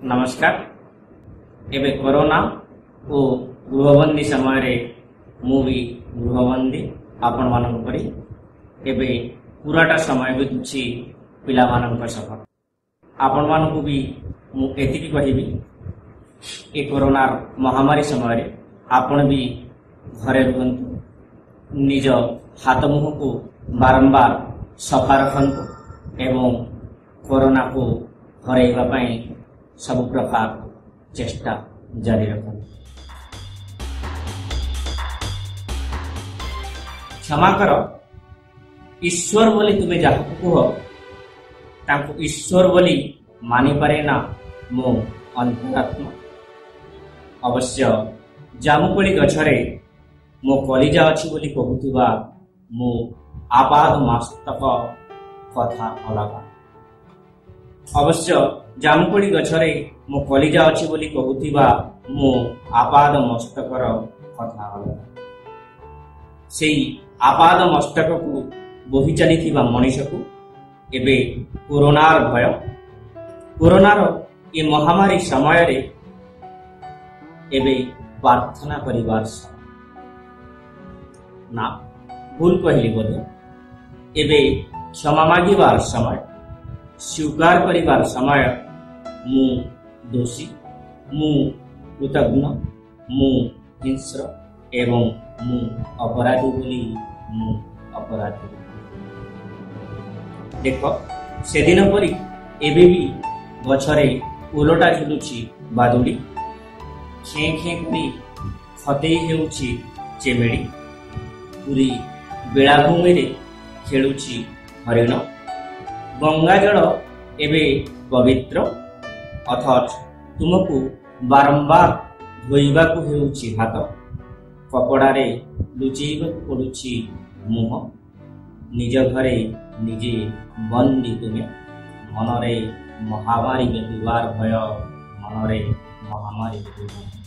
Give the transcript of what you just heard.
नमस्कार। एबे कोरोना ओ गृहबंदी समय रे मु भी गृहबंदी आपण मानक परी एबे पूराटा समय बितुछि पिला मानक सह आपण मानक भी मु एतिकी कहिबी ए कोरोना महामारी समय रे आपण भी घरे रुहंतु, निज हाथ मुह को बारंबार सफा रखंतु एवं कोरोना को हरैबा पई सब प्रकार चेष्टा जारी रखंतु। क्षमा कर, ईश्वर बोली तुम्हें जहाँ कह तांको ईश्वर बोली मानि पारे ना मो अंतरात्मा। अवश्य जामुकोली गछरे मो कलिजा अछि बोली कहूथिबा मो आपाद मस्तक कथा अलगा। अवश्य जामुकोली गछरे मो कलिजा अछि बोली कहूथिबा मो आपाद मस्तकर कथा अलगा। सेई आपाद मस्तक को बोही चलीथिबा मनीष को एबे कोरोनार भय, कोरोनार ये महामारी समय रे एबे प्रार्थना करिवार समय ना भूल कहली बोधे एबे क्षमा मागिबार समय, स्वीकार करिवार समय मु दोषी, मु कृतज्ञ, मु हिंस्र एवं मु अपराधी बोली मु अपराधी। देख से दिन परी एबे भी गछरे ओलटा झुलुछि बादुड़ी, खे खे करी खतेई हेउछि चेमेड़ी, पुरी बेलाभूमि रे खेलुछि हरिण। गंगा जल एबे पवित्र अथच तुमको बारंबार धोइबाकू हेउछि हाथ, कपड़ारे लुचेइबाकू पड़ुछि मुह। निज घरे निजे बंदी तुमे, मनरे महामारी बेपिबार भय, मनरे महामारी बेपिबार